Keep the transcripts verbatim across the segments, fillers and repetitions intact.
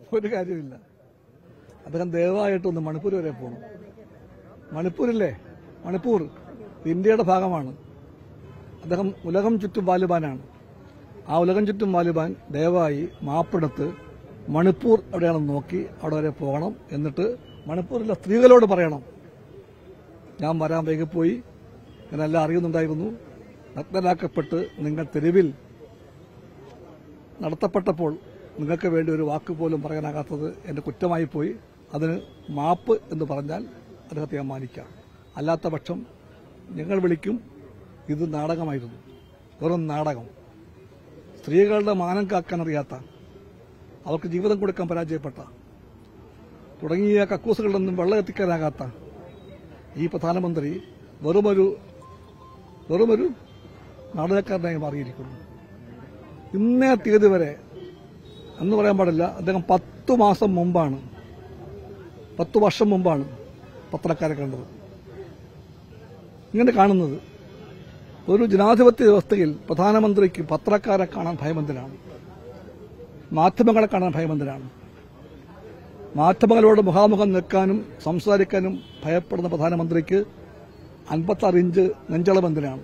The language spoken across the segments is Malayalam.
ഒരു കാര്യമില്ല. അദ്ദേഹം ദയവായിട്ടൊന്ന് മണിപ്പൂർ വരെ പോകണം. മണിപ്പൂരില്ലേ, മണിപ്പൂർ ഇന്ത്യയുടെ ഭാഗമാണ്. അദ്ദേഹം ഉലകം ചുറ്റും വാലിബാനാണ്. ആ ഉലകം ചുറ്റും വാലിബാൻ ദയവായി മാപ്പെടുത്ത് മണിപ്പൂർ എവിടെയാണെന്ന് നോക്കി അവിടെ വരെ പോകണം. എന്നിട്ട് മണിപ്പൂരിലെ സ്ത്രീകളോട് പറയണം, ഞാൻ വരാൻ വൈകിപ്പോയി, ഞാനെല്ലാം അറിയുന്നുണ്ടായിരുന്നു, നഗ്നരാക്കപ്പെട്ട് നിങ്ങൾ തെരുവിൽ നടത്തപ്പെട്ടപ്പോൾ നിങ്ങൾക്ക് വേണ്ടി ഒരു വാക്ക് പോലും പറയാനാകാത്തത് എന്റെ കുറ്റമായി പോയി, അതിന് മാപ്പ് എന്ന് പറഞ്ഞാൽ അദ്ദേഹത്തെ ഞാൻ മാനിക്കാം. അല്ലാത്ത പക്ഷം ഞങ്ങൾ വിളിക്കും ഇത് നാടകമായിരുന്നു, വെറും നാടകം. സ്ത്രീകളുടെ മാനം കാക്കാൻ അറിയാത്ത, അവർക്ക് ജീവിതം കൊടുക്കാൻ പരാജയപ്പെട്ട, തുടങ്ങിയ കക്കൂസുകളിലൊന്നും വെള്ളം എത്തിക്കാനാകാത്ത ഈ പ്രധാനമന്ത്രി വെറുമൊരു വെറുമൊരു നാടകക്കാരനായി മാറിയിരിക്കുന്നു. ഇന്നേ തീയതി വരെ എന്ന് പറയാൻ പാടില്ല, അദ്ദേഹം പത്തു മാസം മുമ്പാണ്, പത്തു വർഷം മുമ്പാണ് പത്രക്കാരെ കണ്ടത്. ഇങ്ങനെ കാണുന്നത് ഒരു ജനാധിപത്യ വ്യവസ്ഥയിൽ പ്രധാനമന്ത്രിക്ക് പത്രക്കാരെ കാണാൻ ഭയമെന്തിനാണ്? മാധ്യമങ്ങളെ കാണാൻ ഭയമെന്തിനാണ്? മാധ്യമങ്ങളോട് മുഖാമുഖം നിൽക്കാനും സംസാരിക്കാനും ഭയപ്പെടുന്ന പ്രധാനമന്ത്രിക്ക് അൻപത്താറ് ഇഞ്ച് നെഞ്ചളമെന്തിനാണ്?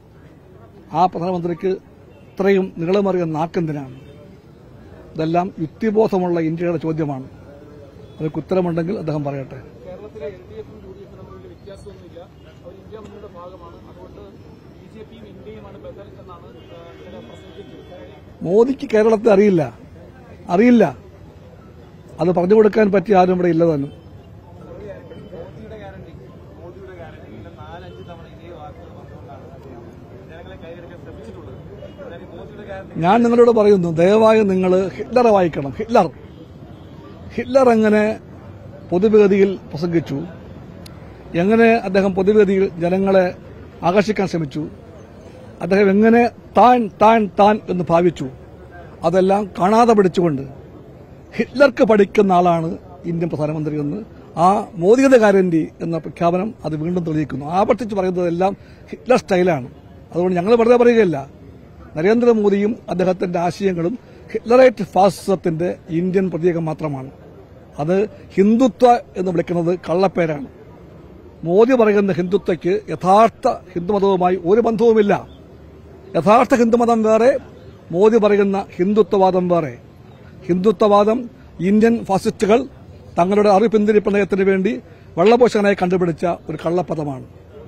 ആ പ്രധാനമന്ത്രിക്ക് ഇത്രയും നീളമറിയ നാക്കെന്തിനാണ്? ഇതെല്ലാം യുക്തിബോധമുള്ള ഇന്ത്യയുടെ ചോദ്യമാണ്. അതിന് ഉത്തരമുണ്ടെങ്കിൽ അദ്ദേഹം പറയട്ടെ. കേരളത്തിലെ എൽ ഡി എഫും യു ഡി എഫും തമ്മിൽ വ്യത്യാസമൊന്നുമില്ല. അവർ ഇന്ത്യ മുന്നണിയുടെ ഭാഗമാണ്. അതുകൊണ്ട് ബി ജെ പിയും ഇന്ത്യയുമാണ് ബദൽ എന്നാണ് ഇന്നലെ പ്രസംഗിച്ചത്. മോദിക്ക് കേരളത്തെ അറിയില്ല അറിയില്ല അത് പറഞ്ഞു കൊടുക്കാൻ പറ്റിയ ആരും ഇവിടെ ഇല്ല തന്നെ. മോദിയുടെ ഗ്യാരണ്ടി മോദിയുടെ ഗ്യാരണ്ടി ഇങ്ങനെ നാലഞ്ച് തവണ ഇതേ വാക്കുകൾ പറഞ്ഞുകൊണ്ടാണ് ജനങ്ങളെ കൈയടക്കാൻ ശ്രമിച്ചിട്ടുള്ളത്. മോദിയുടെ ഗ്യാരണ്ടി ഞാൻ നിങ്ങളോട് പറയുന്നു, ദയവായി നിങ്ങൾ ഹിറ്റ്ലറെ വായിക്കണം. ഹിറ്റ്ലർ ഹിറ്റ്ലർ എങ്ങനെ പൊതുവേദിയിൽ പ്രസംഗിച്ചു, എങ്ങനെ അദ്ദേഹം പൊതുവേദിയിൽ ജനങ്ങളെ ആകർഷിക്കാൻ ശ്രമിച്ചു, അദ്ദേഹം എങ്ങനെ താൻ താൻ താൻ എന്ന് ഭാവിച്ചു, അതെല്ലാം കാണാതെ പിടിച്ചുകൊണ്ട് ഹിറ്റ്ലർക്ക് പഠിക്കുന്ന ആളാണ് ഇന്ത്യൻ പ്രധാനമന്ത്രി എന്ന് ആ മോദിയുടെ ഗ്യാരണ്ടി എന്ന പ്രഖ്യാപനം അത് വീണ്ടും തെളിയിക്കുന്നു. ആവർത്തിച്ച് പറയുന്നതെല്ലാം ഹിറ്റ്ലർ സ്റ്റൈലാണ്. അതുകൊണ്ട് ഞങ്ങൾ വെറുതെ പറയുകയല്ല, നരേന്ദ്രമോദിയും അദ്ദേഹത്തിന്റെ ആശയങ്ങളും ഹിറ്റ്ലറേറ്റ് ഫാസിസത്തിന്റെ ഇന്ത്യൻ പ്രതീകം മാത്രമാണ്. അത് ഹിന്ദുത്വ എന്ന് വിളിക്കുന്നത് കള്ളപ്പേരാണ്. മോദി പറയുന്ന ഹിന്ദുത്വയ്ക്ക് യഥാർത്ഥ ഹിന്ദുമതവുമായി ഒരു ബന്ധവുമില്ല. യഥാർത്ഥ ഹിന്ദുമതം വേറെ, മോദി പറയുന്ന ഹിന്ദുത്വവാദം വേറെ. ഹിന്ദുത്വവാദം ഇന്ത്യൻ ഫാസിസ്റ്റുകൾ തങ്ങളുടെ അറിപിന്തിരി പ്രണയത്തിന് വേണ്ടി വെള്ളപോഷകനായി കണ്ടുപിടിച്ച ഒരു കള്ളപ്പദമാണ്.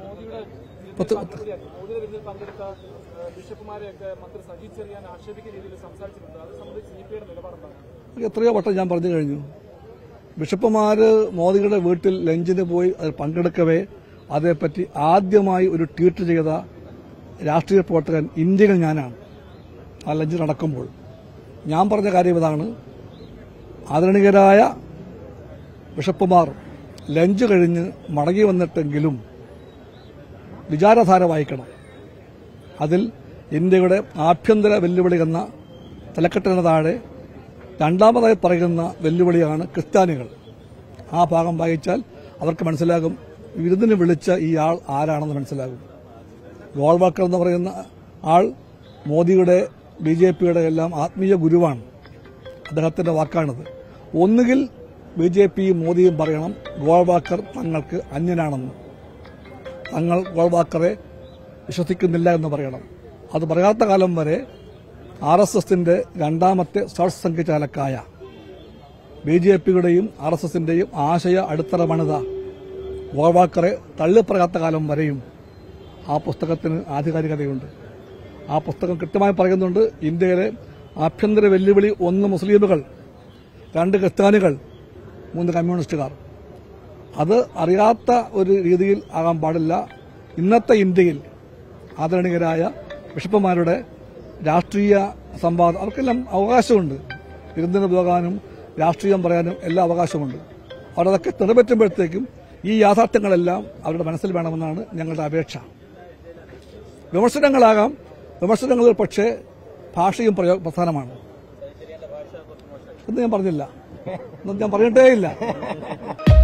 എത്രയോ വട്ടം ഞാൻ പറഞ്ഞു കഴിഞ്ഞു. ബിഷപ്പുമാര് മോദിയുടെ വീട്ടിൽ ലഞ്ചിന് പോയി അതിൽ പങ്കെടുക്കവേ അതേപ്പറ്റി ആദ്യമായി ഒരു ട്വീറ്റ് ചെയ്ത രാഷ്ട്രീയ പ്രവർത്തകൻ ഇന്ത്യയിൽ ഞാനാണ്. ആ ലഞ്ച് നടക്കുമ്പോൾ ഞാൻ പറഞ്ഞ കാര്യം ഇതാണ്, ആദരണീയരായ ബിഷപ്പുമാർ ലഞ്ച് കഴിഞ്ഞ് മടങ്ങി വന്നിട്ടെങ്കിലും വിചാരധാര വായിക്കണം. അതിൽ ഇന്ത്യയുടെ ആഭ്യന്തര വെല്ലുവിളി എന്ന തലക്കെട്ടിന് താഴെ രണ്ടാമതായി പറയുന്ന വെല്ലുവിളിയാണ് ക്രിസ്ത്യാനികൾ. ആ ഭാഗം വായിച്ചാൽ അവർക്ക് മനസ്സിലാകും വിരുന്നിന് വിളിച്ച ഈ ആൾ ആരാണെന്ന് മനസ്സിലാകും. ഗോൾവാക്കർ എന്ന് പറയുന്ന ആൾ മോദിയുടെ ബി ജെ പിയുടെ എല്ലാം ആത്മീയ ഗുരുവാണ്. അദ്ദേഹത്തിന്റെ വാക്കാണിത്. ഒന്നുകിൽ ബി ജെ പിയും മോദിയും പറയണം ഗോൾവാക്കർ തങ്ങൾക്ക് അന്യനാണെന്ന്, തങ്ങൾ ഗോൾവാക്കറെ വിശ്വസിക്കുന്നില്ല എന്ന് പറയണം. അത് പറയാത്ത കാലം വരെ ആർ എസ് എസിന്റെ രണ്ടാമത്തെ സർസംഘചാലക്കായ ബി ജെ പിയുടെയും ആർ എസ് എസിന്റെയും ആശയ അടിത്തറ പണിത ഗോൾവാക്കറെ തള്ളിപ്പറയാത്ത കാലം വരെയും ആ പുസ്തകത്തിന് ആധികാരികതയുണ്ട്. ആ പുസ്തകം കൃത്യമായി പറയുന്നുണ്ട്, ഇന്ത്യയിലെ ആഭ്യന്തര വെല്ലുവിളി ഒന്ന് മുസ്ലിമുകൾ, രണ്ട് ക്രിസ്ത്യാനികൾ, മൂന്ന് കമ്മ്യൂണിസ്റ്റുകാർ. അത് അറിയാത്ത ഒരു രീതിയിൽ ആകാൻ പാടില്ല. ഇന്നത്തെ ഇന്ത്യയിൽ ആദരണീയരായ ബിഷപ്പുമാരുടെ രാഷ്ട്രീയ സംവാദം അവർക്കെല്ലാം അവകാശമുണ്ട്. വിരുന്നിന് പോകാനും രാഷ്ട്രീയം പറയാനും എല്ലാ അവകാശമുണ്ട്. അവരതൊക്കെ നിറവേറ്റുമ്പോഴത്തേക്കും ഈ യാഥാർത്ഥ്യങ്ങളെല്ലാം അവരുടെ മനസ്സിൽ വേണമെന്നാണ് ഞങ്ങളുടെ അപേക്ഷ. വിമർശനങ്ങളാകാം, വിമർശനങ്ങളിൽ പക്ഷേ ഭാഷയും പ്രധാനമാണ് എന്ന് ഞാൻ പറഞ്ഞില്ല, ഞാൻ പറഞ്ഞിട്ടേയില്ല.